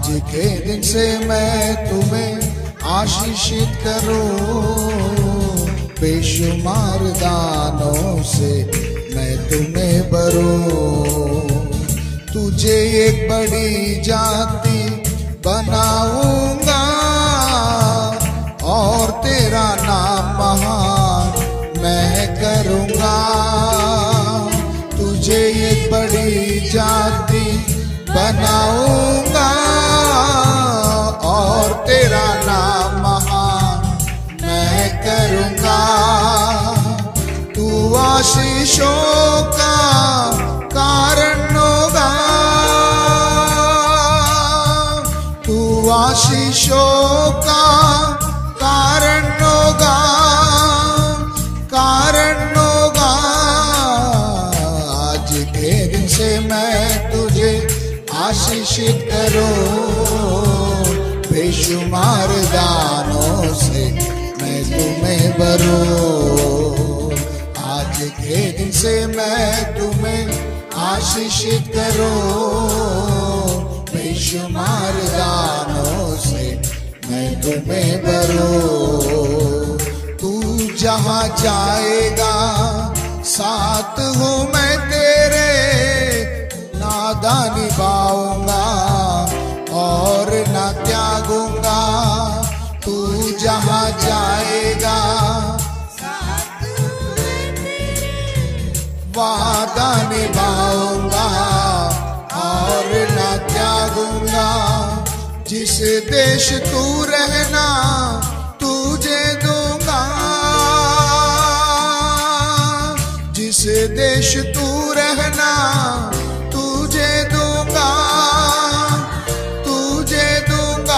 आज के दिन से मैं तुम्हें आशीषित करूं, बेशुमार दानों से मैं तुम्हें भरूं। तुझे एक बड़ी जाति बनाऊंगा और तेरा नाम महान मैं करूंगा। तुझे एक बड़ी जाति बनाऊंगा और तेरा नाम महान मैं करूंगा। तू आशीषों का कारण होगा, तू आशीषों का कारण होगा, कारण होगा। आज के दिन से मैं तुझे आशीषित करूं, बेशुमार दानों से मैं तुम्हें भरूं। आज के दिन से मैं तुम्हें आशीषित करूं, बेशुमार दानों से मैं तुम्हें भरूं। तू जहां जाएगा साथ हूँ मैं तेरे, नादा निभाऊंगा और ना त्यागूंगा। तू जहां जाएगा वादा निभाऊंगा और ना त्यागूंगा। जिस देश तू रहना तुझे दूंगा, जिस देश तू रहना तुझे दूंगा, तुझे दूंगा।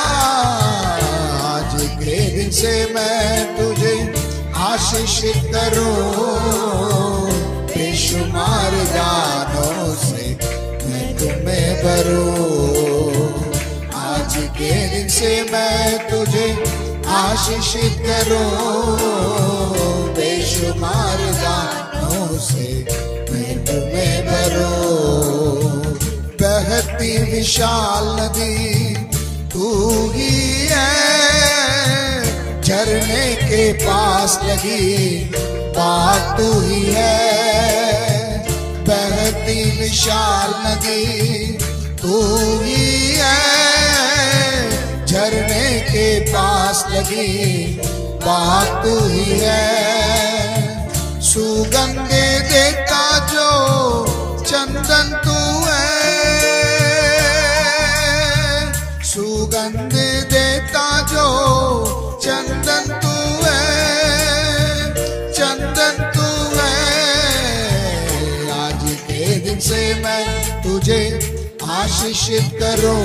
आज के दिन से मैं तुझे आशीषित करूं, बेशुमार दानों से मैं तुम्हें भरूं। आज के दिन से मैं तुझे आशीषित करूं, बेशुमार दानों से मैं तुम्हें भरूं। बहती विशाल नदी तू ही है, झरने के पास लगी बात तू ही है। बहती विशाल नदी तू ही है, झरने के पास लगी बात तू ही है। सुगंध देता जो चंदन तू है, सुगंध देता जो चंदन तू है, चंदन तू है। आज के दिन से मैं तुझे आशीषित करूं,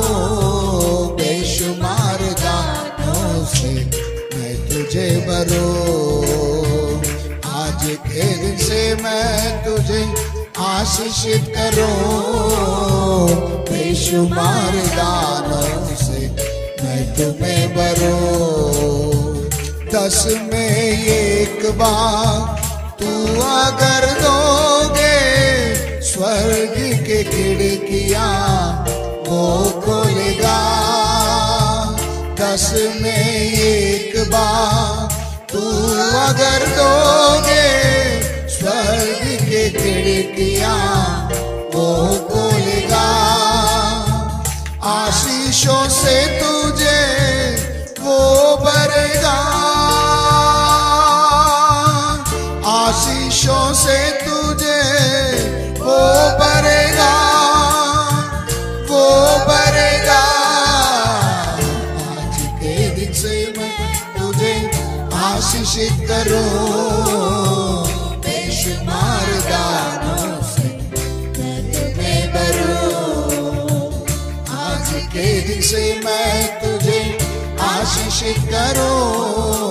बेशुमार दानों से मैं तुझे भरूं। आज के दिन से मैं तुझे आशीषित करूं, बेशुमार दानों से मैं तुम्हें भरूं। 10 में 1 बार तू अगर दोगे, स्वर्ग के खिड़कियां वो खोलेगा। 10 में 1 बार तू अगर दोगे, स्वर्ग के खिड़कियां वो खोलेगा। आशीषों से तुझे वो भरेगा, आशीषों से तुझे वो भरेगा, वो भरेगा। आज के दिन से मैं तुझे आशीषित करूं, बेशुमार दानों से मैं तुम्हें भरूं। आज के दिन से मैं तुझे आशीषित करूं,